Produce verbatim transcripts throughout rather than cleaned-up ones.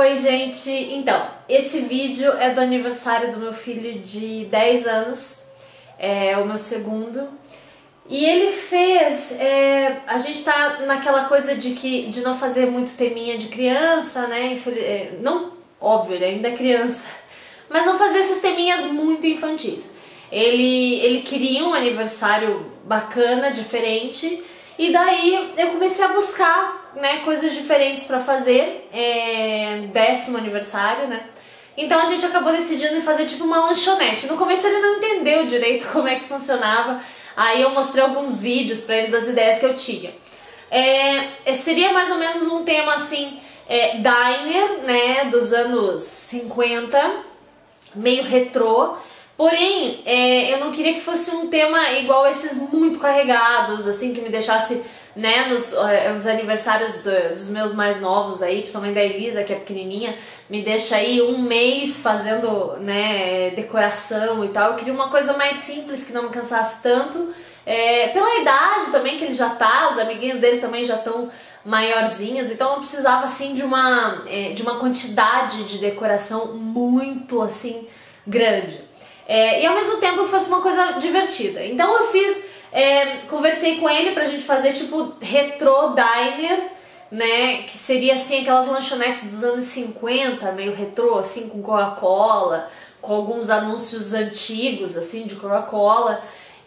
Oi gente, então, esse vídeo é do aniversário do meu filho de dez anos, é o meu segundo, e ele fez, é, a gente tá naquela coisa de, que, de não fazer muito teminha de criança, né, não, óbvio, ele ainda é criança, mas não fazer esses teminhas muito infantis. Ele, ele queria um aniversário bacana, diferente, e daí eu comecei a buscar, né, coisas diferentes pra fazer, é, décimo aniversário, né? Então a gente acabou decidindo em fazer tipo uma lanchonete. No começo ele não entendeu direito como é que funcionava, aí eu mostrei alguns vídeos pra ele das ideias que eu tinha. É, seria mais ou menos um tema assim, é, diner, né, dos anos cinquenta, meio retrô. Porém, é, eu não queria que fosse um tema igual esses muito carregados, assim, que me deixasse, né, nos uh, os aniversários do, dos meus mais novos aí, principalmente da Elisa, que é pequenininha, me deixa aí um mês fazendo, né, decoração e tal. Eu queria uma coisa mais simples, que não me cansasse tanto, é, pela idade também que ele já tá, os amiguinhos dele também já estão maiorzinhos, então eu precisava, assim, de uma, é, de uma quantidade de decoração muito, assim, grande. É, e ao mesmo tempo fosse uma coisa divertida. Então eu fiz, é, conversei com ele pra gente fazer tipo retro diner, né, que seria assim aquelas lanchonetes dos anos cinquenta, meio retrô, assim, com Coca-Cola, com alguns anúncios antigos, assim, de Coca-Cola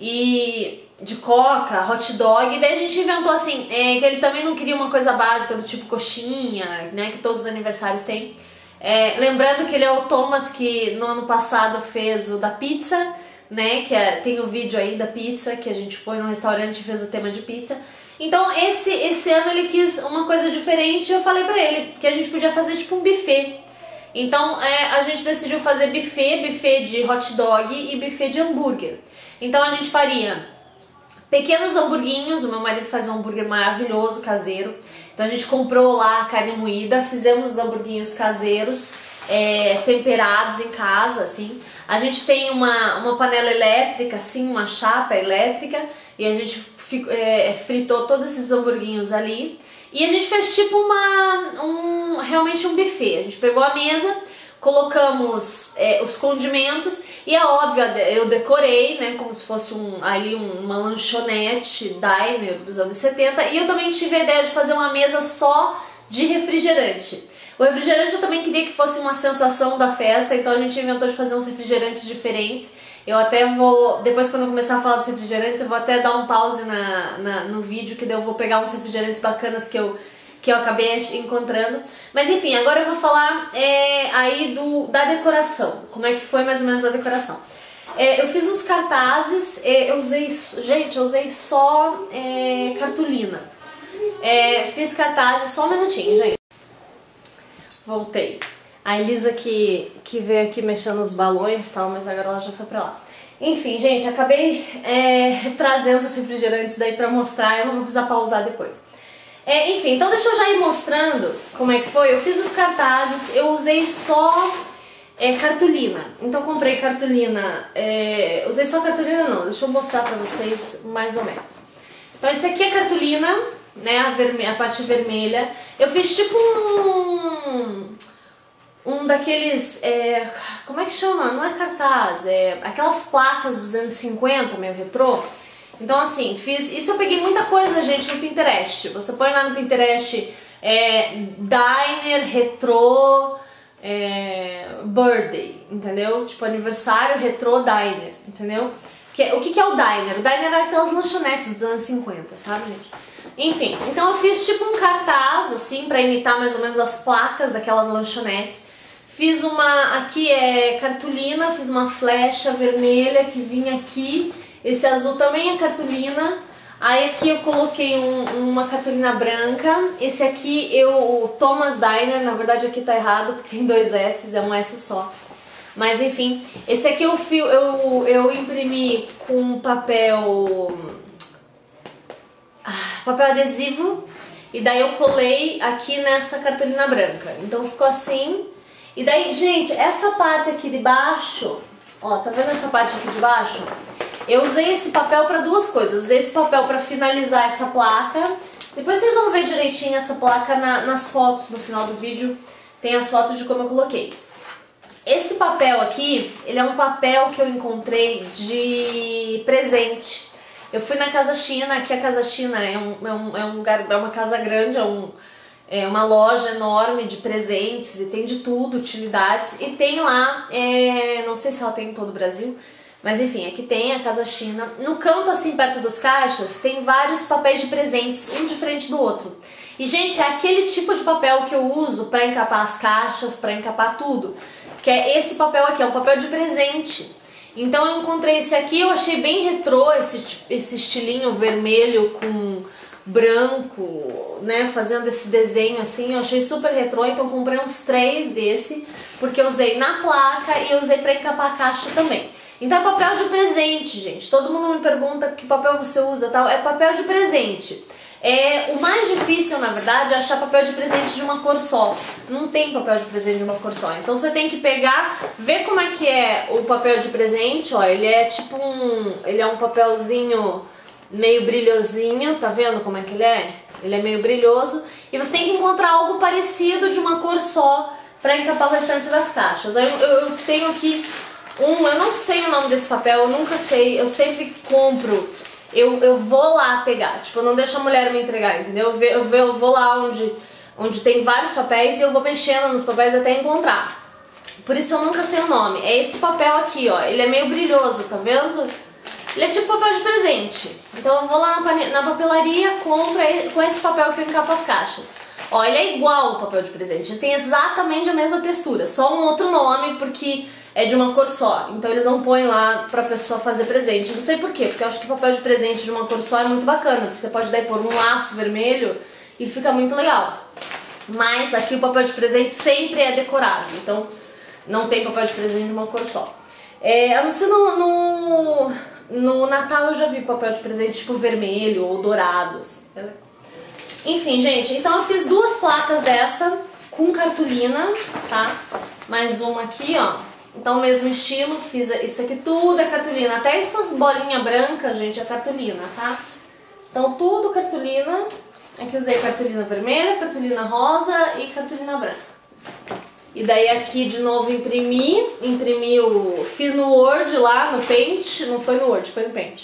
e de Coca, hot dog. E daí a gente inventou assim, é, que ele também não queria uma coisa básica do tipo coxinha, né, que todos os aniversários têm. É, lembrando que ele é o Thomas que no ano passado fez o da pizza, né, que é, tem o vídeo aí da pizza, que a gente foi no restaurante e fez o tema de pizza. Então esse, esse ano ele quis uma coisa diferente e eu falei pra ele que a gente podia fazer tipo um buffet. Então é, a gente decidiu fazer buffet, buffet de hot dog e buffet de hambúrguer. Então a gente faria pequenos hamburguinhos, o meu marido faz um hambúrguer maravilhoso, caseiro. Então a gente comprou lá a carne moída, fizemos os hamburguinhos caseiros, é, temperados em casa, assim. A gente tem uma, uma panela elétrica, assim, uma chapa elétrica, e a gente é, fritou todos esses hamburguinhos ali. E a gente fez tipo uma, um, realmente um buffet. A gente pegou a mesa, colocamos é, os condimentos e é óbvio, eu decorei, né, como se fosse um, ali um, uma lanchonete diner dos anos setenta, e eu também tive a ideia de fazer uma mesa só de refrigerante. O refrigerante eu também queria que fosse uma sensação da festa, então a gente inventou de fazer uns refrigerantes diferentes. Eu até vou, depois quando eu começar a falar dos refrigerantes, eu vou até dar um pause na, na, no vídeo, que daí eu vou pegar uns refrigerantes bacanas que eu que eu acabei encontrando. Mas enfim, agora eu vou falar é, aí do, da decoração, como é que foi mais ou menos a decoração. É, eu fiz uns cartazes, é, eu usei, gente, eu usei só é, cartolina. É, fiz cartazes, só um minutinho, gente. Voltei. A Elisa que, que veio aqui mexendo nos balões e tal, mas agora ela já foi pra lá. Enfim, gente, acabei é, trazendo os refrigerantes daí pra mostrar, eu não vou precisar pausar depois. É, enfim, então deixa eu já ir mostrando como é que foi. Eu fiz os cartazes, eu usei só é, cartolina. Então comprei cartolina, é, usei só cartolina não, deixa eu mostrar pra vocês mais ou menos. Então esse aqui é cartolina, né, a, verme a parte vermelha. Eu fiz tipo um, um daqueles, é, como é que chama? Não é cartaz, é aquelas placas dos anos cinquenta, meio retrô. Então assim, fiz, isso eu peguei muita coisa, gente, no Pinterest. Você põe lá no Pinterest é, diner, retrô, é, birthday, entendeu? Tipo aniversário, retrô, diner, entendeu? Que, o que, que é o diner? O diner é aquelas lanchonetes dos anos cinquenta, sabe, gente? Enfim, então eu fiz tipo um cartaz, assim, pra imitar mais ou menos as placas daquelas lanchonetes. Fiz uma, aqui é cartolina, fiz uma flecha vermelha que vinha aqui. Esse azul também é cartolina. Aí aqui eu coloquei um, uma cartolina branca. Esse aqui eu, o Thomas Diner, na verdade aqui tá errado porque tem dois S, é um S só. Mas enfim, esse aqui eu, fio, eu, eu imprimi com papel, papel adesivo. E daí eu colei aqui nessa cartolina branca. Então ficou assim. E daí, gente, essa parte aqui de baixo, ó, tá vendo essa parte aqui de baixo? Eu usei esse papel para duas coisas. Usei esse papel para finalizar essa placa. Depois vocês vão ver direitinho essa placa na, nas fotos no final do vídeo. tem as fotos de como eu coloquei. Esse papel aqui, ele é um papel que eu encontrei de presente. Eu fui na Casa China, aqui a Casa China é um, é um, é um lugar, é uma casa grande, é, um, é uma loja enorme de presentes e tem de tudo, utilidades. E tem lá, é, não sei se ela tem em todo o Brasil, mas enfim, aqui tem a Casa China. No canto, assim, perto dos caixas, tem vários papéis de presentes, um diferente do outro. E, gente, é aquele tipo de papel que eu uso pra encapar as caixas, pra encapar tudo. Que é esse papel aqui, é um papel de presente. Então eu encontrei esse aqui, eu achei bem retrô, esse, esse estilinho vermelho com branco, né, fazendo esse desenho assim, eu achei super retrô, então comprei uns três desse, porque eu usei na placa e eu usei pra encapar a caixa também. Então é papel de presente, gente. Todo mundo me pergunta que papel você usa, tal. É papel de presente. É, o mais difícil, na verdade, é achar papel de presente de uma cor só. Não tem papel de presente de uma cor só. Então você tem que pegar, ver como é que é o papel de presente. Ó, ele é tipo um, ele é um papelzinho meio brilhosinho, tá vendo como é que ele é? Ele é meio brilhoso. E você tem que encontrar algo parecido de uma cor só pra encapar o restante das caixas. Eu, eu, eu tenho aqui um, eu não sei o nome desse papel, eu nunca sei, eu sempre compro, eu, eu vou lá pegar, tipo, eu não deixo a mulher me entregar, entendeu? Eu, eu, eu vou lá onde, onde tem vários papéis e eu vou mexendo nos papéis até encontrar. Por isso eu nunca sei o nome. É esse papel aqui, ó, ele é meio brilhoso, tá vendo? Ele é tipo papel de presente. Então eu vou lá na, na papelaria, compro com esse papel que eu encapo as caixas. Ó, ele é igual ao papel de presente, ele tem exatamente a mesma textura, só um outro nome, porque é de uma cor só. Então eles não põem lá pra pessoa fazer presente. Não sei por quê, porque eu acho que o papel de presente de uma cor só é muito bacana, porque você pode daí pôr um laço vermelho e fica muito legal. Mas aqui o papel de presente sempre é decorado, então não tem papel de presente de uma cor só. É, a não ser no, no, no Natal eu já vi papel de presente tipo vermelho ou dourados. Enfim, gente, então eu fiz duas placas dessa com cartolina, tá? Mais uma aqui, ó. Então, mesmo estilo, fiz isso aqui tudo é cartolina. Até essas bolinhas brancas, gente, é cartolina, tá? Então, tudo cartolina. Aqui usei cartolina vermelha, cartolina rosa e cartolina branca. E daí aqui, de novo, imprimi. Imprimi o... Fiz no Word lá, no Paint. Não foi no Word, foi no Paint.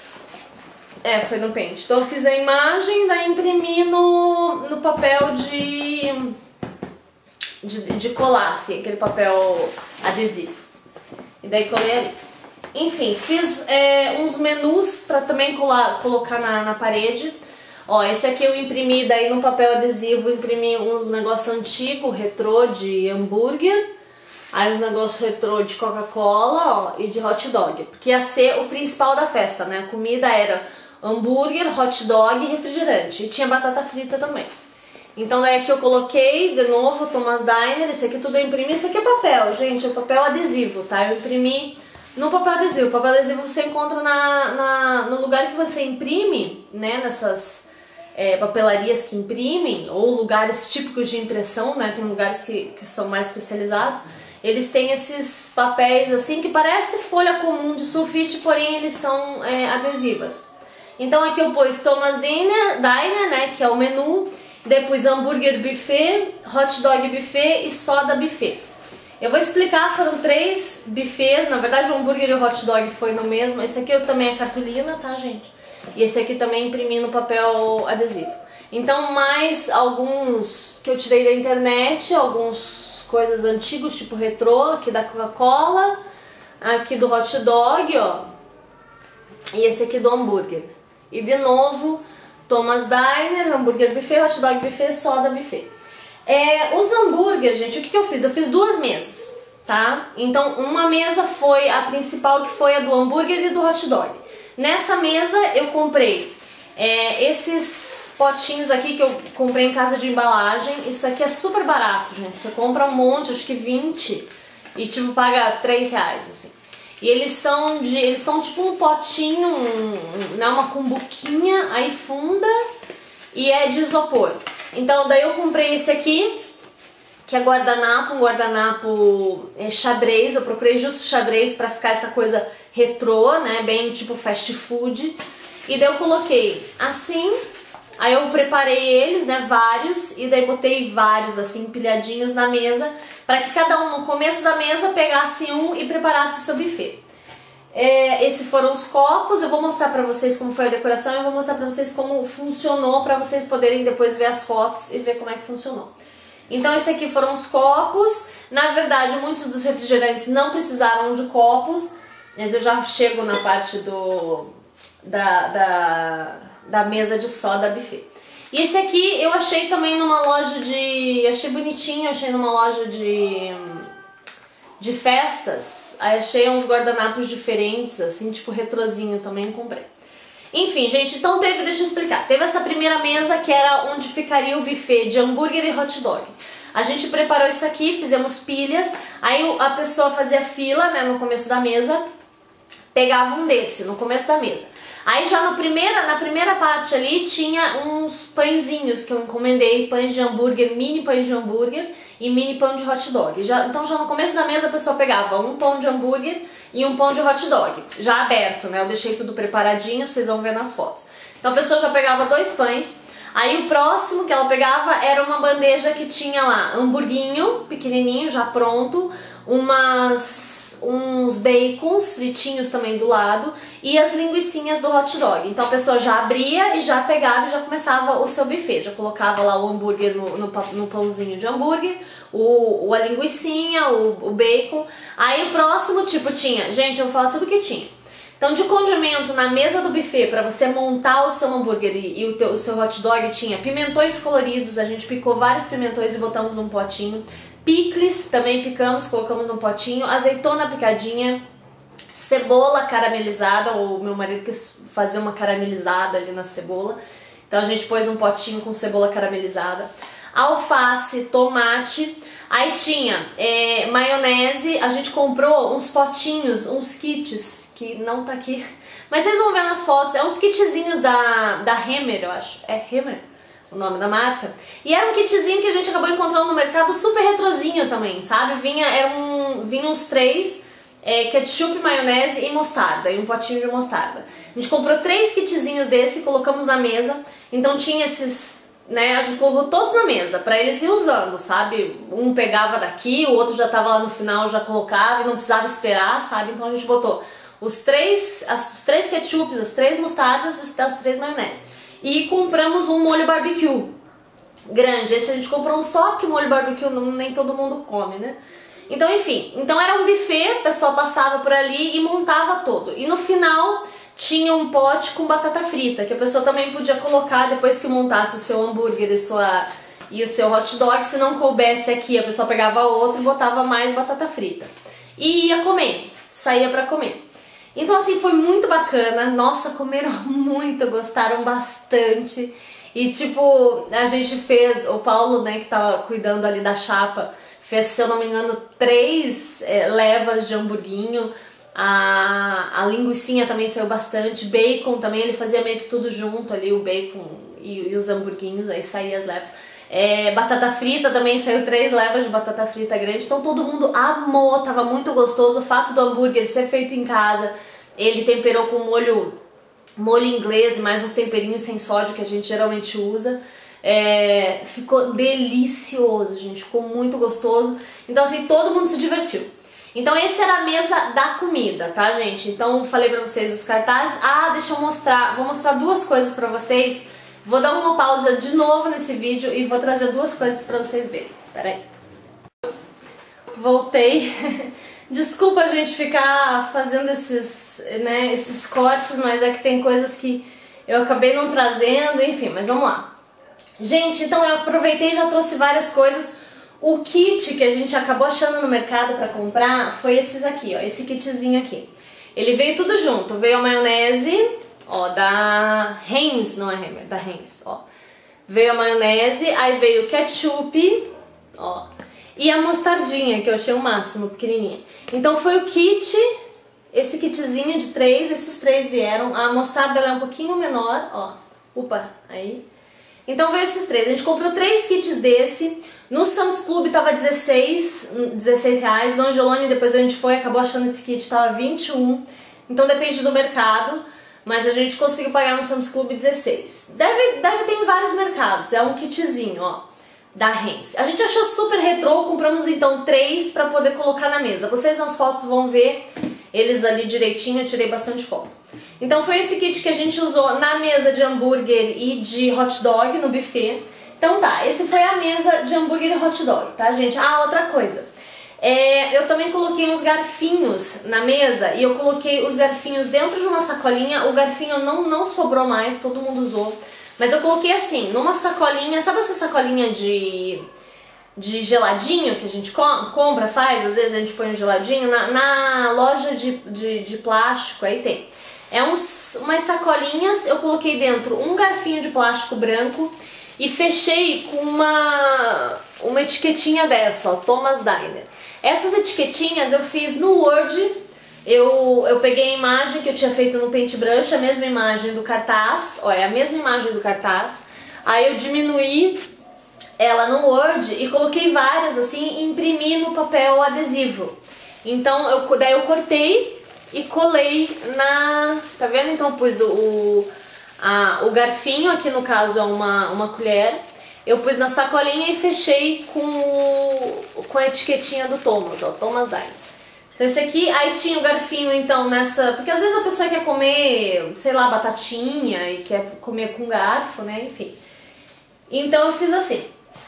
É, foi no Paint. Então, eu fiz a imagem, daí imprimi no, no papel de... De, de colar, assim, aquele papel adesivo. E daí colei ali. Enfim, fiz é, uns menus pra também colar, colocar na, na parede. Ó, esse aqui eu imprimi, daí no papel adesivo imprimi uns negócios antigos, retrô de hambúrguer. Aí uns negócios retrô de Coca-Cola, ó, e de hot dog. Porque ia ser o principal da festa, né? A comida era hambúrguer, hot dog e refrigerante. E tinha batata frita também. Então daí aqui eu coloquei, de novo, Thomas Diner, esse aqui tudo eu imprimi, isso aqui é papel, gente, é papel adesivo, tá? Eu imprimi no papel adesivo, o papel adesivo você encontra na, na, no lugar que você imprime, né, nessas é, papelarias que imprimem, ou lugares típicos de impressão, né, tem lugares que, que são mais especializados, eles têm esses papéis assim que parece folha comum de sulfite, porém eles são é, adesivas. Então aqui eu pus Thomas Diner, Diner, né, que é o menu. Depois hambúrguer buffet, hot dog buffet e soda buffet. Eu vou explicar, foram três buffets, na verdade o hambúrguer e o hot dog foi no mesmo. Esse aqui eu também é cartolina, tá, gente? E esse aqui também imprimi no papel adesivo. Então mais alguns que eu tirei da internet, alguns coisas antigos, tipo retrô, aqui da Coca-Cola, aqui do hot dog, ó. E esse aqui do hambúrguer. E de novo... Thomas Diner, hambúrguer buffet, hot dog buffet, soda buffet. É, os hambúrgueres, gente, o que, que eu fiz? Eu fiz duas mesas, tá? Então, uma mesa foi a principal, que foi a do hambúrguer e do hot dog. Nessa mesa, eu comprei é, esses potinhos aqui que eu comprei em casa de embalagem. Isso aqui é super barato, gente. Você compra um monte, acho que vinte, e tipo, paga três reais, assim. E eles são de, eles são tipo um potinho, um, né, uma cumbuquinha, aí funda e é de isopor. Então daí eu comprei esse aqui, que é guardanapo, um guardanapo é, xadrez. Eu procurei justo xadrez pra ficar essa coisa retrô, né, bem tipo fast food. E daí eu coloquei assim, Aí eu preparei eles, né, vários, e daí botei vários assim empilhadinhos na mesa, para que cada um no começo da mesa pegasse um e preparasse o seu buffet. É, esses foram os copos. Eu vou mostrar pra vocês como foi a decoração, eu vou mostrar pra vocês como funcionou, pra vocês poderem depois ver as fotos e ver como é que funcionou. Então esse aqui foram os copos. Na verdade, muitos dos refrigerantes não precisaram de copos, mas eu já chego na parte do da, da, da mesa de soda buffet. E esse aqui eu achei também numa loja de... achei bonitinho, achei numa loja de... de festas. Aí achei uns guardanapos diferentes, assim, tipo retrozinho também, comprei. Enfim, gente, então teve, deixa eu explicar. Teve essa primeira mesa que era onde ficaria o buffet de hambúrguer e hot dog. A gente preparou isso aqui, fizemos pilhas, aí a pessoa fazia fila, né, no começo da mesa, pegava um desse no começo da mesa. Aí já no primeira, na primeira parte ali tinha uns pãezinhos que eu encomendei, pães de hambúrguer, mini pães de hambúrguer e mini pão de hot dog. Já, então já no começo da mesa a pessoa pegava um pão de hambúrguer e um pão de hot dog, já aberto, né? Eu deixei tudo preparadinho, vocês vão ver nas fotos. Então a pessoa já pegava dois pães. Aí o próximo que ela pegava era uma bandeja que tinha lá hamburguinho pequenininho, já pronto, umas, uns bacons fritinhos também do lado e as linguicinhas do hot dog. Então a pessoa já abria e já pegava e já começava o seu buffet. Já colocava lá o hambúrguer no, no, no pãozinho de hambúrguer, o, o, a linguicinha, o, o bacon. Aí o próximo tipo tinha, gente, eu vou falar tudo que tinha. Então, de condimento na mesa do buffet, para você montar o seu hambúrguer e, e o, teu, o seu hot dog, tinha pimentões coloridos, a gente picou vários pimentões e botamos num potinho. Picles também picamos, colocamos num potinho. Azeitona picadinha, cebola caramelizada, o meu marido quis fazer uma caramelizada ali na cebola. Então a gente pôs um potinho com cebola caramelizada. Alface, tomate, aí tinha é, maionese, a gente comprou uns potinhos, uns kits, que não tá aqui, mas vocês vão ver nas fotos, é uns kitzinhos da, da Hemmer, eu acho, é Hemmer o nome da marca, e era um kitzinho que a gente acabou encontrando no mercado, super retrozinho também, sabe, vinha, era um, vinha uns três, é, ketchup, maionese e mostarda, e um potinho de mostarda. A gente comprou três kitzinhos desse, colocamos na mesa, então tinha esses... Né, a gente colocou todos na mesa pra eles ir usando, sabe? Um pegava daqui, o outro já tava lá no final, já colocava e não precisava esperar, sabe? Então a gente botou os três, as, os três ketchups, as três mostardas e as três maionese. E compramos um molho barbecue grande. Esse a gente comprou um só, porque molho barbecue não, nem todo mundo come, né? Então, enfim, então era um buffet, o pessoal passava por ali e montava todo. E no final... tinha um pote com batata frita, que a pessoa também podia colocar depois que montasse o seu hambúrguer e, sua, e o seu hot dog. Se não coubesse aqui, a pessoa pegava outro e botava mais batata frita. E ia comer, saía pra comer. Então assim, foi muito bacana. Nossa, comeram muito, gostaram bastante. E tipo, a gente fez, o Paulo, né, que tava cuidando ali da chapa, fez, se eu não me engano, três é, levas de hamburguinho. A, a linguicinha também saiu bastante, bacon também, ele fazia meio que tudo junto ali, o bacon e, e os hamburguinhos, aí saía as levas. É, batata frita também, saiu três levas de batata frita grande, então todo mundo amou, tava muito gostoso. O fato do hambúrguer ser feito em casa, ele temperou com molho, molho inglês, mais os temperinhos sem sódio que a gente geralmente usa. É, ficou delicioso, gente, ficou muito gostoso, então assim, todo mundo se divertiu. Então essa era a mesa da comida, tá, gente? Então falei pra vocês os cartazes. Ah, deixa eu mostrar, vou mostrar duas coisas pra vocês. Vou dar uma pausa de novo nesse vídeo e vou trazer duas coisas pra vocês verem. Pera aí. Voltei. Desculpa a gente ficar fazendo esses, né, esses cortes, mas é que tem coisas que eu acabei não trazendo, enfim, mas vamos lá. Gente, então eu aproveitei e já trouxe várias coisas. O kit que a gente acabou achando no mercado pra comprar foi esses aqui, ó, esse kitzinho aqui. Ele veio tudo junto, veio a maionese, ó, da Heinz, não é Hemmer, da Heinz, ó. Veio a maionese, aí veio o ketchup, ó, e a mostardinha, que eu achei o máximo, pequenininha. Então foi o kit, esse kitzinho de três, esses três vieram. A mostarda ela é um pouquinho menor, ó, upa, aí... Então veio esses três, a gente comprou três kits desse, no Sam's Club tava dezesseis reais, no Angelone depois a gente foi, acabou achando esse kit, tava vinte e um, então depende do mercado, mas a gente conseguiu pagar no Sam's Club dezesseis. Deve, deve ter em vários mercados, é um kitzinho, ó, da Heinz. A gente achou super retrô, compramos então três pra poder colocar na mesa. Vocês nas fotos vão ver eles ali direitinho, eu tirei bastante foto. Então foi esse kit que a gente usou na mesa de hambúrguer e de hot dog no buffet. Então tá, esse foi a mesa de hambúrguer e hot dog, tá, gente? Ah, outra coisa. É, eu também coloquei uns garfinhos na mesa e eu coloquei os garfinhos dentro de uma sacolinha. O garfinho não, não sobrou mais, todo mundo usou. Mas eu coloquei assim, numa sacolinha, sabe essa sacolinha de, de geladinho que a gente com, compra, faz? Às vezes a gente põe um geladinho na, na loja de, de, de plástico, aí tem. É uns, umas sacolinhas, eu coloquei dentro um garfinho de plástico branco e fechei com uma, uma etiquetinha dessa, ó, Thomas Diner. Essas etiquetinhas eu fiz no Word, eu, eu peguei a imagem que eu tinha feito no Paintbrush, a mesma imagem do cartaz, ó, é a mesma imagem do cartaz, aí eu diminuí ela no Word e coloquei várias assim e imprimi no papel adesivo. Então eu, daí eu cortei e colei na... tá vendo? Então pus o, o, a, o garfinho, aqui no caso é uma, uma colher. Eu pus na sacolinha e fechei com, o, com a etiquetinha do Thomas, ó, Thomas Diner. Então esse aqui, aí tinha o garfinho então nessa... porque às vezes a pessoa quer comer, sei lá, batatinha e quer comer com garfo, né, enfim. Então eu fiz assim.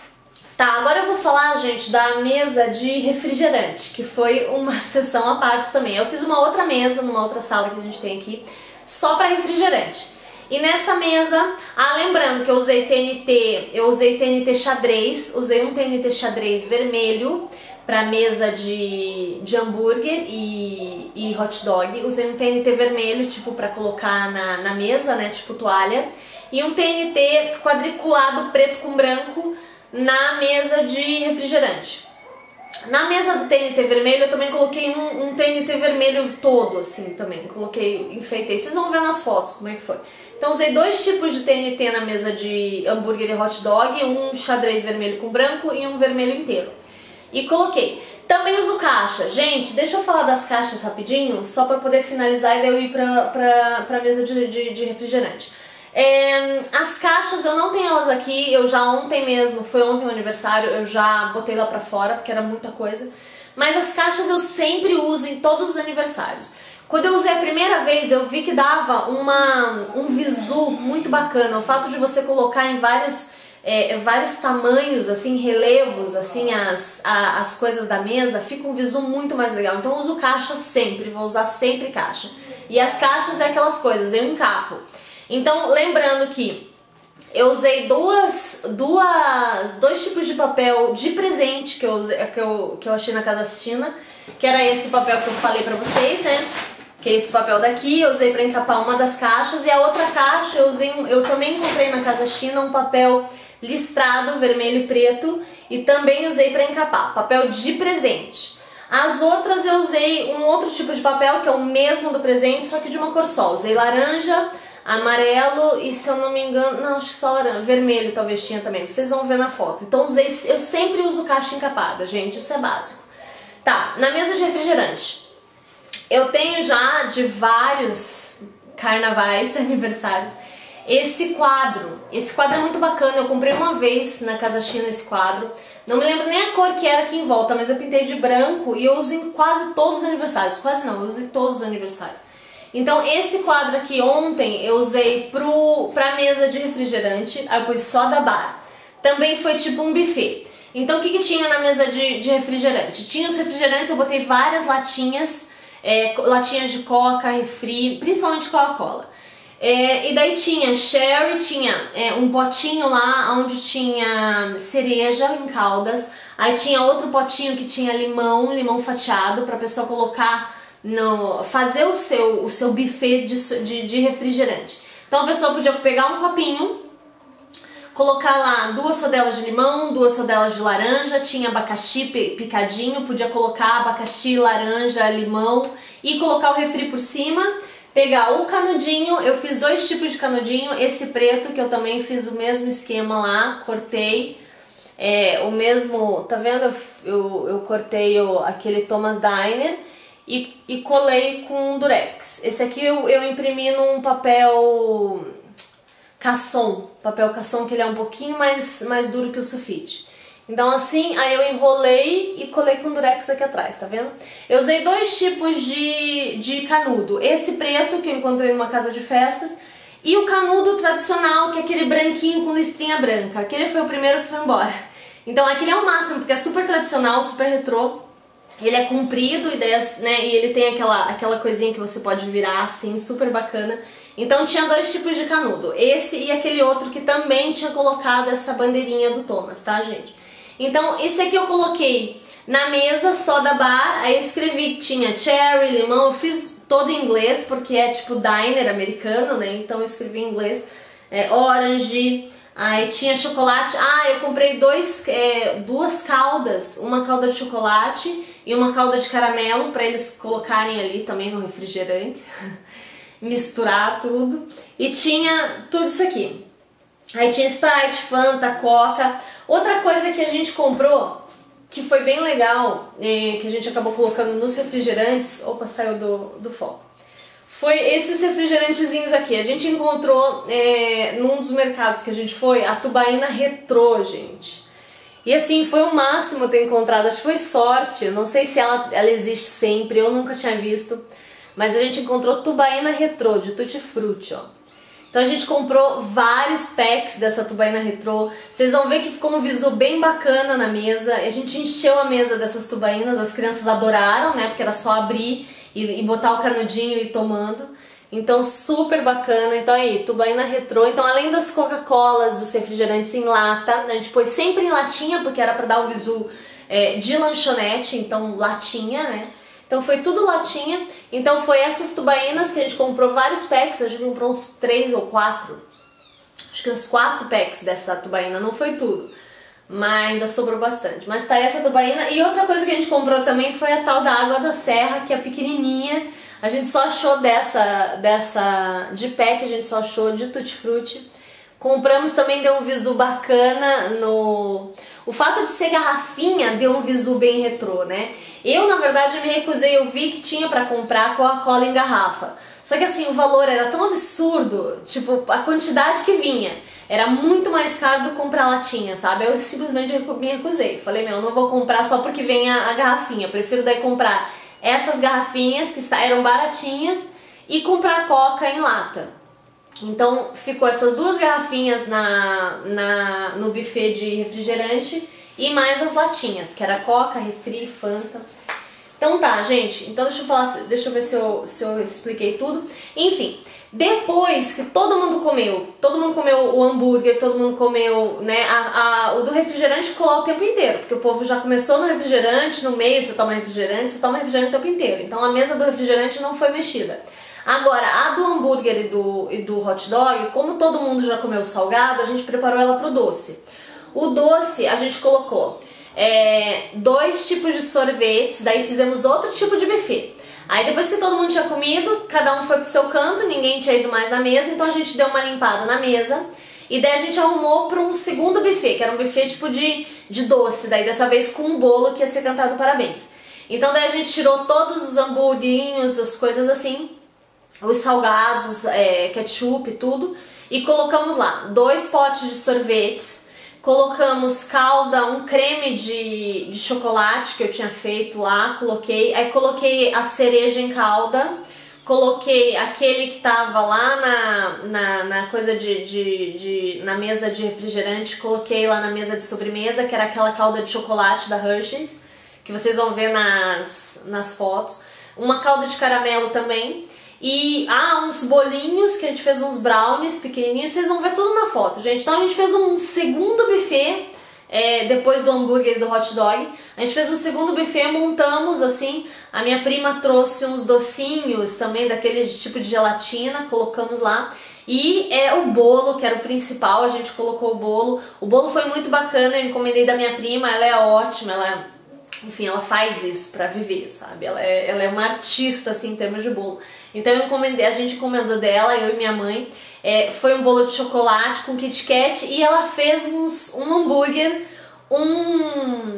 Tá, agora eu vou falar, gente, da mesa de refrigerante, que foi uma sessão à parte também. Eu fiz uma outra mesa, numa outra sala que a gente tem aqui, só para refrigerante. E nessa mesa, ah, lembrando que eu usei T N T, eu usei T N T xadrez, usei um T N T xadrez vermelho para mesa de, de hambúrguer e, e hot dog. Usei um T N T vermelho, tipo, para colocar na, na mesa, né, tipo toalha. E um T N T quadriculado preto com branco na mesa de refrigerante. Na mesa do T N T vermelho eu também coloquei um, um T N T vermelho todo, assim, também. Coloquei, enfeitei. Vocês vão ver nas fotos como é que foi. Então usei dois tipos de T N T na mesa de hambúrguer e hot dog, um xadrez vermelho com branco e um vermelho inteiro. E coloquei. Também uso caixa. Gente, deixa eu falar das caixas rapidinho, só pra poder finalizar e daí eu ir pra, pra, pra mesa de, de, de refrigerante. É, as caixas eu não tenho elas aqui, eu já ontem mesmo, foi ontem o aniversário, eu já botei lá pra fora porque era muita coisa. Mas as caixas eu sempre uso em todos os aniversários. Quando eu usei a primeira vez eu vi que dava uma, um visu muito bacana, o fato de você colocar em vários, é, vários tamanhos, assim, relevos, assim, as, a, as coisas da mesa, fica um visu muito mais legal. Então eu uso caixa sempre, vou usar sempre caixa. E as caixas é aquelas coisas, eu encapo. Então, lembrando que eu usei duas, duas, dois tipos de papel de presente que eu, usei, que, eu, que eu achei na Casa China, que era esse papel que eu falei pra vocês, né? Que é esse papel daqui, eu usei pra encapar uma das caixas, e a outra caixa eu usei, um, eu também encontrei na Casa China um papel listrado, vermelho e preto, e também usei pra encapar, papel de presente. As outras eu usei um outro tipo de papel, que é o mesmo do presente, só que de uma cor só. Usei laranja, amarelo e, se eu não me engano, não, acho que só laranja, vermelho talvez tinha também, vocês vão ver na foto. Então usei, eu sempre uso caixa encapada, gente, isso é básico. Tá, na mesa de refrigerante, eu tenho já de vários carnavais, aniversários, esse quadro. Esse quadro é muito bacana, eu comprei uma vez na Casa China esse quadro. Não me lembro nem a cor que era aqui em volta, mas eu pintei de branco e eu uso em quase todos os aniversários. Quase não, eu uso em todos os aniversários. Então esse quadro aqui ontem eu usei pro, pra mesa de refrigerante, aí eu pus só da bar. Também foi tipo um buffet. Então o que, que tinha na mesa de, de refrigerante? Tinha os refrigerantes, eu botei várias latinhas, é, latinhas de coca, refri, principalmente Coca-Cola. É, e daí tinha sherry, tinha é, um potinho lá onde tinha cereja em caldas, aí tinha outro potinho que tinha limão, limão fatiado, pra pessoa colocar, no, fazer o seu, o seu buffet de, de, de refrigerante. Então a pessoa podia pegar um copinho, colocar lá duas rodelas de limão, duas rodelas de laranja, tinha abacaxi picadinho, podia colocar abacaxi, laranja, limão e colocar o refri por cima. Pegar o canudinho, eu fiz dois tipos de canudinho, esse preto que eu também fiz o mesmo esquema lá, cortei é, o mesmo, tá vendo? Eu, eu, eu cortei o, aquele Thomas Diner e, e colei com durex. Esse aqui eu, eu imprimi num papel casson, papel casson que ele é um pouquinho mais, mais duro que o sulfite. Então assim, aí eu enrolei e colei com durex aqui atrás, tá vendo? Eu usei dois tipos de, de canudo, esse preto que eu encontrei numa casa de festas e o canudo tradicional, que é aquele branquinho com listrinha branca. Aquele foi o primeiro que foi embora. Então aquele é o máximo, porque é super tradicional, super retrô. Ele é comprido e, daí, né, e ele tem aquela, aquela coisinha que você pode virar assim, super bacana. Então tinha dois tipos de canudo, esse e aquele outro que também tinha colocado essa bandeirinha do Thomas, tá, gente? Então esse aqui eu coloquei na mesa só da bar, aí eu escrevi que tinha cherry, limão, eu fiz todo em inglês porque é tipo diner americano, né? Então eu escrevi em inglês, é, orange, aí tinha chocolate. Ah, eu comprei dois, é, duas caldas, uma calda de chocolate e uma calda de caramelo para eles colocarem ali também no refrigerante, misturar tudo. E tinha tudo isso aqui. Aí tinha Sprite, Fanta, Coca. Outra coisa que a gente comprou, que foi bem legal, é, que a gente acabou colocando nos refrigerantes, opa, saiu do, do foco, foi esses refrigerantezinhos aqui. A gente encontrou é, num dos mercados que a gente foi, a tubaína retrô, gente. E assim, foi o máximo ter encontrado, acho que foi sorte, eu não sei se ela, ela existe sempre, eu nunca tinha visto, mas a gente encontrou tubaína retrô, de Tutti Frutti, ó. Então a gente comprou vários packs dessa tubaína retrô. Vocês vão ver que ficou um visu bem bacana na mesa. A gente encheu a mesa dessas tubaínas, as crianças adoraram, né? Porque era só abrir e, e botar o canudinho e ir tomando. Então super bacana. Então aí, tubaína retrô. Então além das Coca-Colas, dos refrigerantes em lata, a gente pôs sempre em latinha, porque era pra dar o visu é, de lanchonete, então latinha, né? Então foi tudo latinha, então foi essas tubaínas que a gente comprou vários packs, a gente comprou uns três ou quatro, acho que uns quatro packs dessa tubaína, não foi tudo, mas ainda sobrou bastante. Mas tá essa tubaína, e outra coisa que a gente comprou também foi a tal da água da serra, que é pequenininha, a gente só achou dessa, dessa de pack, a gente só achou de Tutti Frutti. Compramos também, deu um visu bacana no... O fato de ser garrafinha deu um visu bem retrô, né? Eu, na verdade, me recusei, eu vi que tinha pra comprar Coca-Cola em garrafa. Só que assim, o valor era tão absurdo, tipo, a quantidade que vinha era muito mais caro do que comprar latinha, sabe? Eu simplesmente me recusei. Falei, meu, eu não vou comprar só porque vem a, a garrafinha. Prefiro daí comprar essas garrafinhas que saíram baratinhas e comprar Coca em lata. Então ficou essas duas garrafinhas na, na, no buffet de refrigerante e mais as latinhas, que era Coca, Refri, Fanta. Então tá, gente, então deixa eu falar, deixa eu ver se eu, se eu expliquei tudo. Enfim, depois que todo mundo comeu, todo mundo comeu o hambúrguer, todo mundo comeu, né, a, a, o do refrigerante ficou lá o tempo inteiro, porque o povo já começou no refrigerante, no meio você toma refrigerante, você toma refrigerante o tempo inteiro. Então a mesa do refrigerante não foi mexida. Agora, a do hambúrguer e do, e do hot dog, como todo mundo já comeu salgado, a gente preparou ela pro doce. O doce a gente colocou é, dois tipos de sorvetes, daí fizemos outro tipo de buffet. Aí depois que todo mundo tinha comido, cada um foi pro seu canto, ninguém tinha ido mais na mesa, então a gente deu uma limpada na mesa. E daí a gente arrumou para um segundo buffet, que era um buffet tipo de, de doce, daí dessa vez com um bolo que ia ser cantado parabéns. Então daí a gente tirou todos os hamburguinhos, as coisas assim, os salgados, é, ketchup e tudo, e colocamos lá dois potes de sorvetes, colocamos calda, um creme de, de chocolate que eu tinha feito lá, coloquei, aí coloquei a cereja em calda, coloquei aquele que tava lá na, na, na coisa de, de, de, na mesa de refrigerante, coloquei lá na mesa de sobremesa, que era aquela calda de chocolate da Hershey's, que vocês vão ver nas, nas fotos, uma calda de caramelo também. E ah, uns bolinhos, que a gente fez uns brownies pequenininhos, vocês vão ver tudo na foto, gente. Então a gente fez um segundo buffet, é, depois do hambúrguer e do hot dog. A gente fez um segundo buffet, montamos assim, a minha prima trouxe uns docinhos também, daqueles tipo de gelatina, colocamos lá. E é o bolo, que era o principal, a gente colocou o bolo. O bolo foi muito bacana, eu encomendei da minha prima, ela é ótima, ela é... Enfim, ela faz isso pra viver, sabe? Ela é, ela é uma artista, assim, em termos de bolo. Então eu encomendei, a gente encomendou dela, eu e minha mãe. É, foi um bolo de chocolate com Kit Kat e ela fez uns, um hambúrguer, um...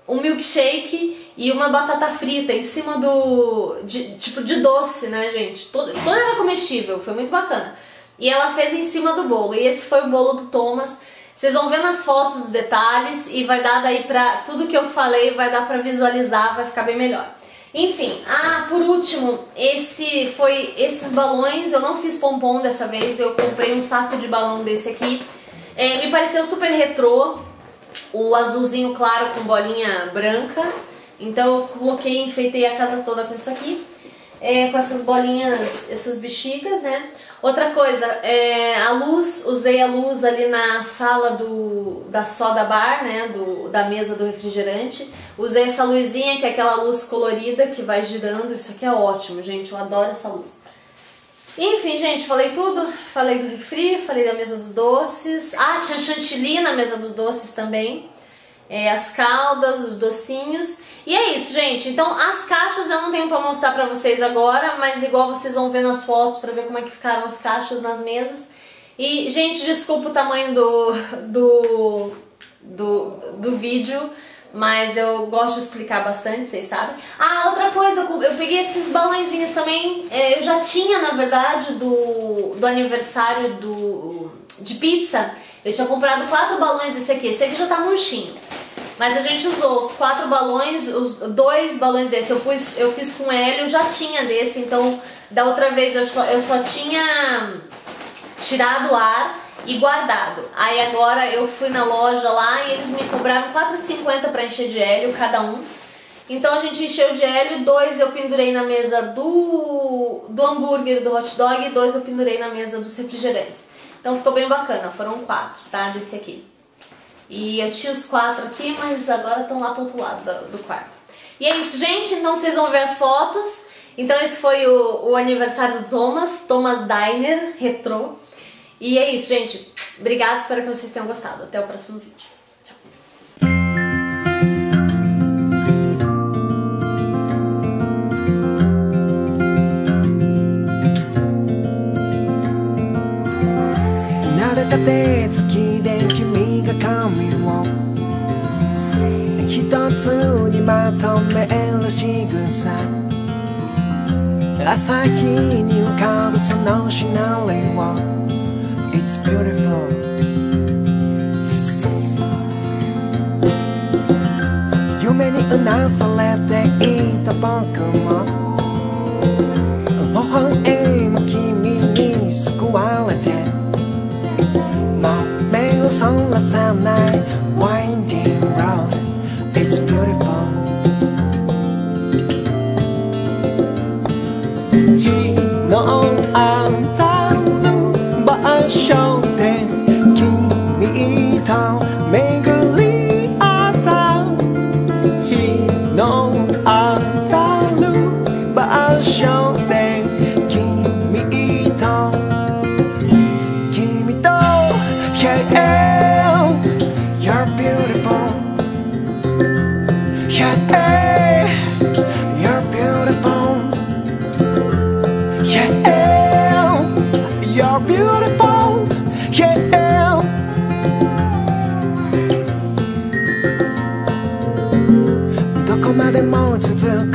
um milkshake e uma batata frita em cima do... De, tipo de doce, né, gente? Toda, toda era comestível, foi muito bacana. E ela fez em cima do bolo, e esse foi o bolo do Thomas. Vocês vão ver nas fotos os detalhes e vai dar daí pra... Tudo que eu falei vai dar pra visualizar, vai ficar bem melhor. Enfim, ah, por último, esse foi esses balões, eu não fiz pompom dessa vez, eu comprei um saco de balão desse aqui. É, me pareceu super retrô, o azulzinho claro com bolinha branca, então eu coloquei e enfeitei a casa toda com isso aqui, é, com essas bolinhas, essas bexigas, né? Outra coisa, é, a luz, usei a luz ali na sala do, da soda bar, né, do, da mesa do refrigerante. Usei essa luzinha, que é aquela luz colorida que vai girando. Isso aqui é ótimo, gente, eu adoro essa luz. Enfim, gente, falei tudo. Falei do refri, falei da mesa dos doces. Ah, tinha chantilly na mesa dos doces também. É, as caldas, os docinhos. E é isso, gente. Então, as caixas eu não tenho pra mostrar pra vocês agora, mas igual vocês vão ver nas fotos pra ver como é que ficaram as caixas nas mesas. E, gente, desculpa o tamanho do, do, do, do vídeo, mas eu gosto de explicar bastante, vocês sabem. Ah, outra coisa, eu peguei esses balãozinhos também. Eu já tinha, na verdade, do, do aniversário do, de pizza. Eu tinha comprado quatro balões desse aqui. Esse aqui já tá murchinho. Mas a gente usou os quatro balões, os dois balões desse eu, pus, eu fiz com hélio, já tinha desse, então da outra vez eu só, eu só tinha tirado o ar e guardado. Aí agora eu fui na loja lá e eles me cobraram quatro reais e cinquenta centavos para encher de hélio cada um. Então a gente encheu de hélio, dois eu pendurei na mesa do, do hambúrguer, do hot dog, e dois eu pendurei na mesa dos refrigerantes. Então ficou bem bacana, foram quatro, tá, desse aqui. E eu tinha os quatro aqui, mas agora estão lá pro outro lado do, do quarto. E é isso, gente. Então vocês vão ver as fotos. Então esse foi o, o aniversário do Thomas, Thomas Diner, retrô. E é isso, gente. Obrigada, espero que vocês tenham gostado. Até o próximo vídeo. Tchau. It's beautiful.夢にうなされていた僕も微笑む君に救われてもう目をそらさない Winding road It's beautiful 日の当たる場所で君と巡り合った日の当たる場所で君と君と Yeah You're beautiful Yeah You're beautiful Yeah You're beautiful Yeahどこまでも続